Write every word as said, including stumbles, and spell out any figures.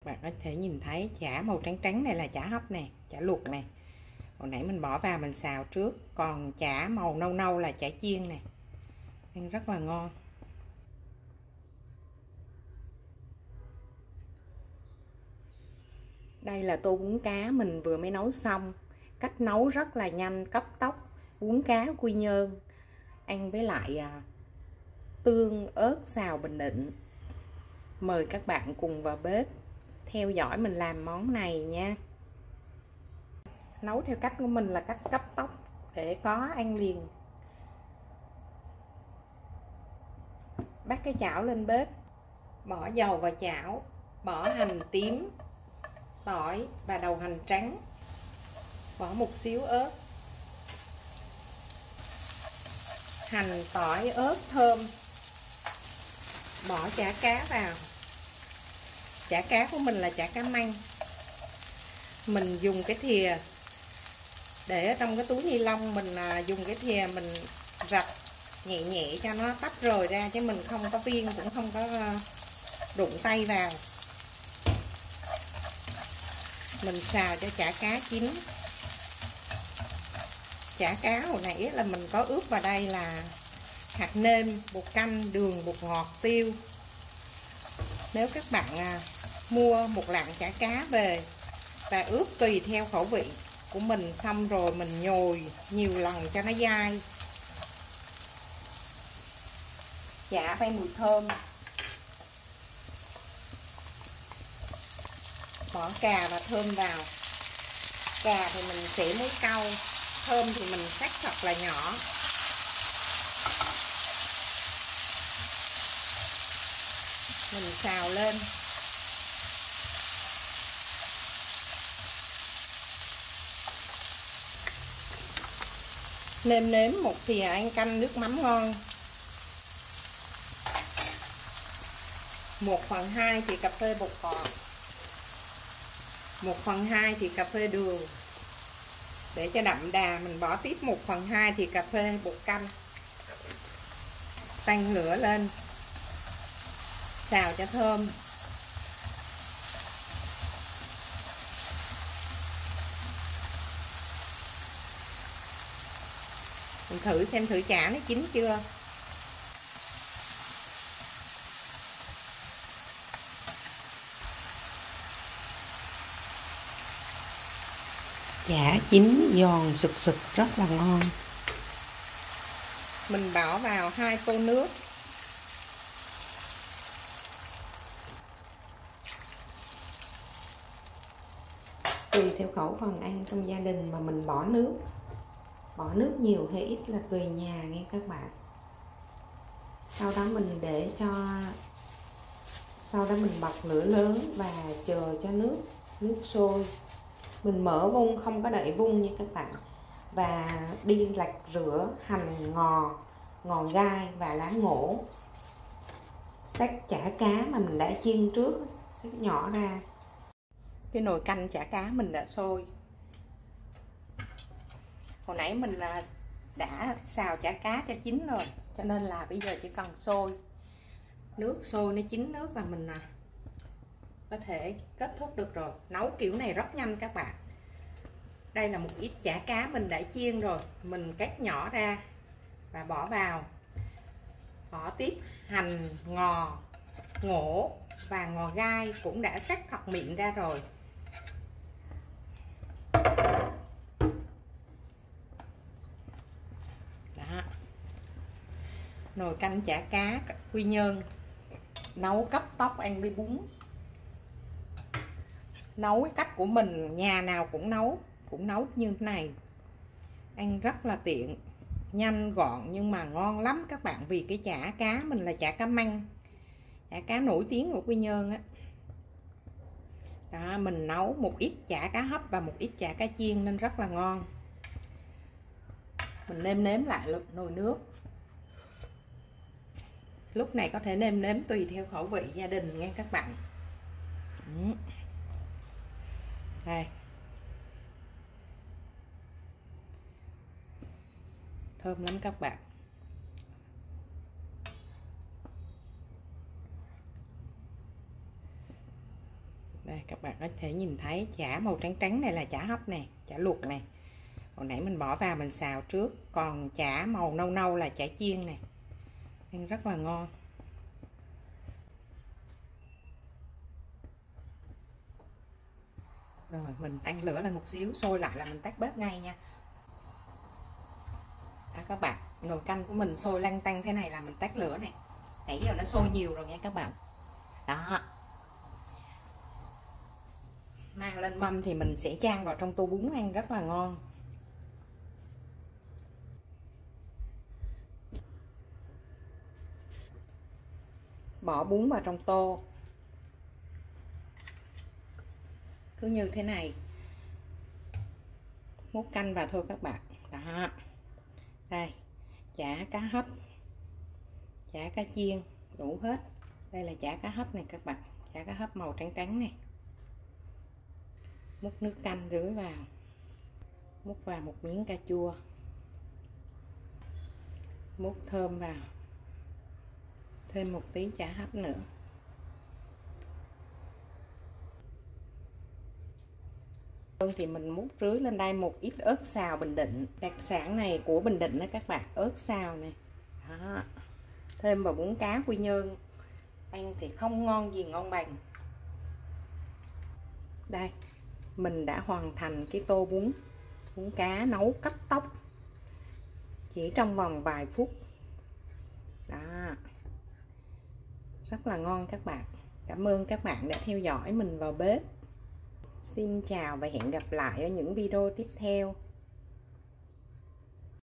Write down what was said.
bạn có thể nhìn thấy chả màu trắng trắng này là chả hấp nè, chả luộc nè. Hồi nãy mình bỏ vào mình xào trước. Còn chả màu nâu nâu là chả chiên nè. Ăn rất là ngon. Đây là tô bún cá mình vừa mới nấu xong. Cách nấu rất là nhanh, cấp tốc. Bún cá Quy Nhơn ăn với lại à, tương ớt xào Bình Định. Mời các bạn cùng vào bếp theo dõi mình làm món này nha. Nấu theo cách của mình là cách cấp tốc để có ăn liền. Bắt cái chảo lên bếp, bỏ dầu vào chảo, bỏ hành tím, tỏi và đầu hành trắng, bỏ một xíu ớt, hành, tỏi, ớt thơm, bỏ chả cá vào. Chả cá của mình là chả cá măng. Mình dùng cái thìa để ở trong cái túi ni lông, mình dùng cái thìa mình rạch nhẹ nhẹ cho nó tách rời ra, chứ mình không có viên cũng không có đụng tay vào. Mình xào cho chả cá chín. Chả cá hồi nãy là mình có ướp vào đây là hạt nêm, bột canh, đường, bột ngọt, tiêu. Nếu các bạn mua một lạng chả cá về và ướp tùy theo khẩu vị của mình, xong rồi mình nhồi nhiều lần cho nó dai. Chả bay mùi thơm. Bỏ cà và thơm vào. Cà thì mình sẽ muối cau, thơm thì mình cắt thật là nhỏ. Mình xào lên. Nêm nếm một thìa ăn canh nước mắm ngon. Một phần hai thì cà phê bột ngọt, một phần hai thì cà phê đường. Để cho đậm đà mình bỏ tiếp một phần hai thì cà phê bột canh. Tăng lửa lên, xào cho thơm. Mình thử xem thử chả nó chín chưa. Chả chín giòn sực sực rất là ngon. Mình bỏ vào hai tô nước. Tùy theo khẩu phần ăn trong gia đình mà mình bỏ nước. Bỏ nước nhiều hay ít là tùy nhà nghe các bạn. Sau đó mình để cho Sau đó mình bật lửa lớn và chờ cho nước nước sôi. Mình mở vung, không có đậy vung nha các bạn. Và đi lặt rửa hành, ngò, ngò gai và lá ngổ. Xắt chả cá mà mình đã chiên trước, xắt nhỏ ra. Cái nồi canh chả cá mình đã sôi. Hồi nãy mình đã xào chả cá cho chín rồi, cho nên là bây giờ chỉ cần sôi. Nước sôi nó chín nước là mình có thể kết thúc được rồi. Nấu kiểu này rất nhanh các bạn. Đây là một ít chả cá mình đã chiên rồi, mình cắt nhỏ ra và bỏ vào. Bỏ tiếp hành, ngò, ngổ và ngò gai cũng đã xắt thật miệng ra rồi. Đó. Nồi canh chả cá Quy Nhơn nấu cấp tốc ăn với bún. Nấu cái cách của mình, nhà nào cũng nấu, cũng nấu như thế này. Ăn rất là tiện, nhanh gọn nhưng mà ngon lắm các bạn. Vì cái chả cá mình là chả cá măng, chả cá nổi tiếng của Quy Nhơn á. Đó, mình nấu một ít chả cá hấp và một ít chả cá chiên nên rất là ngon. Mình nêm nếm lại nồi nước. Lúc này có thể nêm nếm tùy theo khẩu vị gia đình nha các bạn. Đây. Thơm lắm các bạn. Đây. Đây các bạn có thể nhìn thấy chả màu trắng trắng này là chả hấp này, chả luộc này. Hồi nãy mình bỏ vào mình xào trước. Còn chả màu nâu nâu là chả chiên này. Ăn rất là ngon. Rồi mình tăng lửa lên một xíu, sôi lại là mình tắt bếp ngay nha. Đó các bạn, nồi canh của mình sôi lăn tăn thế này là mình tắt lửa này. Nãy giờ nó sôi nhiều rồi nha các bạn. Đó. Mang lên mâm thì mình sẽ chan vào trong tô bún ăn rất là ngon. Bỏ bún vào trong tô. Cứ như thế này. Múc canh vào thôi các bạn. Đó. Đây, chả cá hấp, chả cá chiên, đủ hết. Đây là chả cá hấp này các bạn, chả cá hấp màu trắng trắng này. Múc nước canh rưới vào, múc vào một miếng cà chua, múc thơm vào, thêm một tí chả hấp nữa. Thì mình múc rưới lên đây một ít ớt xào Bình Định, đặc sản này của Bình Định đó các bạn, ớt xào này. Đó. Thêm vào bún cá Quy Nhơn, ăn thì không ngon gì ngon bằng. Đây, mình đã hoàn thành cái tô bún bún cá nấu cấp tốc chỉ trong vòng vài phút. Đó, rất là ngon các bạn. Cảm ơn các bạn đã theo dõi mình vào bếp. Xin chào và hẹn gặp lại ở những video tiếp theo.